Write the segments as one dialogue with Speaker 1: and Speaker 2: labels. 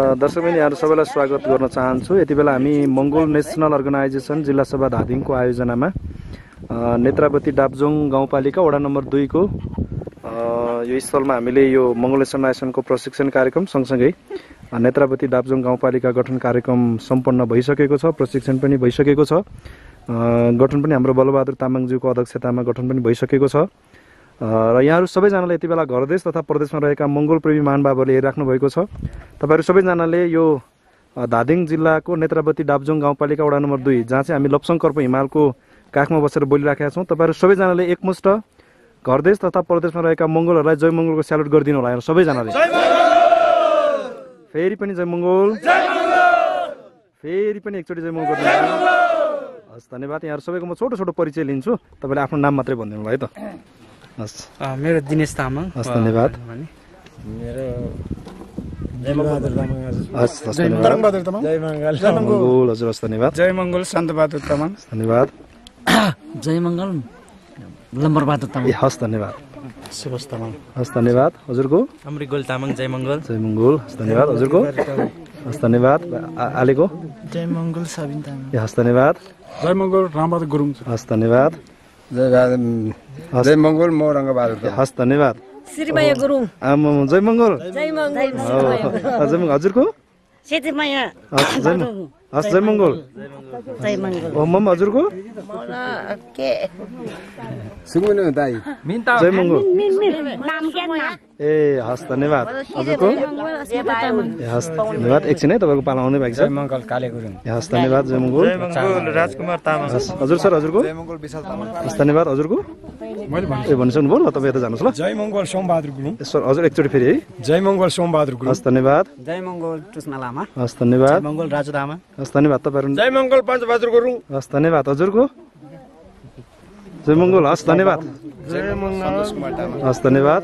Speaker 1: दर्शकबिन यहाँहरु सबैलाई स्वागत गर्न चाहन्छु। यति बेला हामी मंगोल नेशनल अर्गनाइजेसन जिल्ला सभा धादिङको आयोजनामा नेत्रावती डाब्जोङ गाउँपालिका वडा नम्बर 2 को यो स्थलमा हामीले यो मंगोल नेशनल अर्गनाइजेसनको प्रशिक्षण कार्यक्रम सँगसँगै नेत्रावती डाब्जोङ गाउँपालिका गठन कार्यक्रम सम्पन्न भइसकेको छ। प्रशिक्षण पनि भइसकेको छ। गठन पनि हाम्रो बलबहादुर तामाङज्यूको अध्यक्षतामा गठन पनि भइसकेको छ। र यहाँहरु सबैजनाले यति बेला घरदेश तथा प्रदेशमा रहेका मंगोल प्रेमी महानुभावहरूले हेरिराख्नु भएको छ। तपाईहरु सबैजनाले यो धादिङ जिल्लाको नेत्रावती डाब्जोङ गाउँपालिका वडा नम्बर 2 जहाँ चाहिँ हामी लप्सङकर्प हिमालको काखमा बसेर बोलिराखेका छौं। तपाईहरु सबैजनाले एकमुष्ट घरदेश तथा प्रदेशमा रहेका मंगोलहरुलाई जय मंगोलको स्यालुट गरिदिनु होला यहाँ सबैजनाले। फेरि पनि जय मंगोल, फेरि पनि एकचोटी जय मंगोल गरिदिनु होला। हस् धन्यवाद। यहाँहरु सबैको म छोटो छोटो परिचय लिन्छु। तपाईले आफ्नो नाम मात्रै भनिदिनु होला है त। हस्
Speaker 2: मेरो दिनेश तामाङ।
Speaker 1: हस् धन्यवाद।
Speaker 2: मेरो जयबहादुर तामाङ।
Speaker 1: हस्
Speaker 2: तरङबहादुर तामाङ। जय मंगल।
Speaker 1: जय मंगल हजुर। हस् धन्यवाद।
Speaker 2: जय मंगल शान्तबहादुर तामाङ।
Speaker 1: धन्यवाद।
Speaker 3: जय मंगल लम्बरबहादुर तामाङ।
Speaker 1: हस् धन्यवाद।
Speaker 2: सुभाष तामाङ।
Speaker 1: हस् धन्यवाद। हजुरको
Speaker 2: अमृगोल तामाङ। जय मंगल।
Speaker 1: जय मंगल। हस् धन्यवाद। हजुरको हस् धन्यवाद। आलेको
Speaker 2: जय मंगल सबिन तामाङ।
Speaker 1: हस् धन्यवाद।
Speaker 2: जय मंगल रामबहादुर गुरुङ।
Speaker 1: हस् धन्यवाद।
Speaker 4: जय मंगल मौरङ्गबहादुर।
Speaker 1: हस् धन्यवाद।
Speaker 3: श्रीमाया गुरुङ।
Speaker 1: आमा जय मंगल।
Speaker 3: जय मंगल।
Speaker 1: हजुरको
Speaker 3: सेतीमाया।
Speaker 1: हस् जय मंगल।
Speaker 3: जय मंगल।
Speaker 1: मम हजुरको
Speaker 3: के
Speaker 4: सुमुनु दाइ
Speaker 1: जय मंगल।
Speaker 3: नाम के नाम
Speaker 1: ए हस् धन्यवाद। हजुरको हस् धन्यवाद। एकछिन है तपाईको पाला आउने भएको छ।
Speaker 4: जय मंगल काले गुरुङ।
Speaker 1: हस् धन्यवाद। जय मंगल।
Speaker 2: जय मंगल राजकुमार तामाङ।
Speaker 1: हजुर सर हजुरको
Speaker 4: जय मंगल विशाल तामाङ।
Speaker 1: हस् धन्यवाद। हजुरको
Speaker 4: मैले भने
Speaker 1: ए भनिसक्नु भयो ल। तपाईँ यता जानुहोस् ल।
Speaker 4: जय मंगल सोमबहादुर गुरुङ।
Speaker 1: सर हजुर एकचोटि फेरि है।
Speaker 4: जय मंगल सोमबहादुर गुरुङ।
Speaker 1: हस् धन्यवाद।
Speaker 2: जय मंगल कृष्ण लामा।
Speaker 1: हस् धन्यवाद।
Speaker 2: मंगल राजु तामाङ।
Speaker 1: हस् धन्यवाद। तपाईहरु
Speaker 4: जय मंगल पञ्चबहादुर गुरुङ।
Speaker 1: हस् धन्यवाद। हजुरको जय मंगल। हस् धन्यवाद।
Speaker 4: जय मंगल सन्तोष कुमार तामाङ।
Speaker 1: हस् धन्यवाद।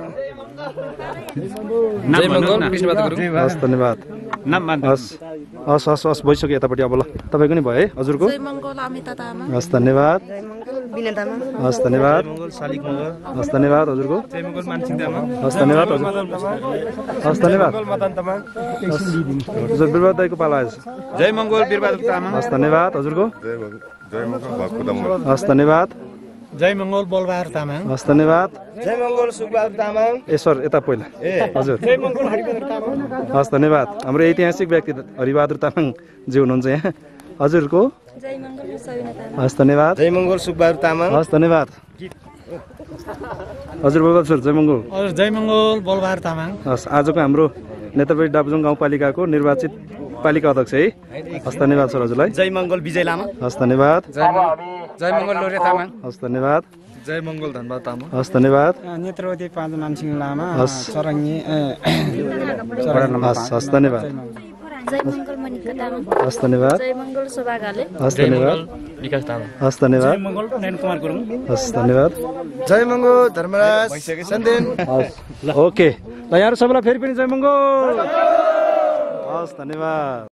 Speaker 4: जय मंगल कृष्णबहादुर गुरुङ।
Speaker 1: हस् धन्यवाद। हस् हस् हस् हस् भइसक्यो यतापट्टि अब ल। तपाईको नि भयो है। हजुरको
Speaker 3: जय मंगल अमिता तामाङ।
Speaker 1: हस् धन्यवाद।
Speaker 3: जय मंगल बिना तामाङ।
Speaker 1: हस् धन्यवाद।
Speaker 2: मंगल शालिक मगर।
Speaker 1: हस् धन्यवाद। हजुरको
Speaker 2: जय मंगल मानसिंह तामाङ।
Speaker 1: हस् धन्यवाद। हजुर हस् धन्यवाद।
Speaker 4: मदन तामाङ।
Speaker 1: हजुर बिरबहादुर दाइको पाला आएछ।
Speaker 4: जय मंगल वीरबहादुर तामाङ।
Speaker 1: हस् धन्यवाद। हजुरको
Speaker 4: जय मंगल भक्तदङ्ग।
Speaker 1: हस् धन्यवाद।
Speaker 2: जय मंगल बलबहादुर तामाङ।
Speaker 1: हस् धन्यवाद।
Speaker 4: जय मंगल सुखबहादुर तामाङ।
Speaker 1: ए सर यता पहिला हजुर।
Speaker 4: जय मंगल हरिबहादुर तामाङ।
Speaker 1: हस् धन्यवाद। हाम्रो ऐतिहासिक व्यक्ति हरिबहादुर तामाङ जी हुनुहुन्छ यहाँ। हजुरको
Speaker 3: जय मंगल सबिना तामाङ।
Speaker 1: हस् धन्यवाद।
Speaker 4: जय मंगल सुखबहादुर तामाङ।
Speaker 1: हस् धन्यवाद। हजुर बलबहादुर सर जय मंगल।
Speaker 2: हजुर जय मंगल बलबहादुर तामाङ।
Speaker 1: हस् आजको हाम्रो नेत्रावती डाब्जोङ गाउँपालिकाको निर्वाचित पालिका अध्यक्ष है। हस् धन्यवाद सर हजुरलाई।
Speaker 2: जय मंगल विजय लामा।
Speaker 1: हस् धन्यवाद।
Speaker 4: जय मंगल लोरे तामाङ।
Speaker 1: हस् धन्यवाद।
Speaker 4: जय मंगल धनबहादुर तामाङ।
Speaker 1: हस् धन्यवाद।
Speaker 2: नेत्रवती पाँच मानसिंह लामा।
Speaker 1: हस्
Speaker 2: चरङ्गी
Speaker 1: हस् हस् धन्यवाद।
Speaker 3: जय मंगल मनिका तामाङ।
Speaker 1: हस् धन्यवाद।
Speaker 3: जय मंगल शोभा घाले।
Speaker 1: हस् धन्यवाद।
Speaker 2: विकास तामाङ।
Speaker 1: हस् धन्यवाद।
Speaker 2: मंगल नयन कुमार गुरुङ।
Speaker 1: हस् धन्यवाद।
Speaker 4: जय मंगल धर्मराज सन्देन।
Speaker 1: ओके ल यहाँहरु सबैलाई फेरि पनि जय मंगल। हस् धन्यवाद।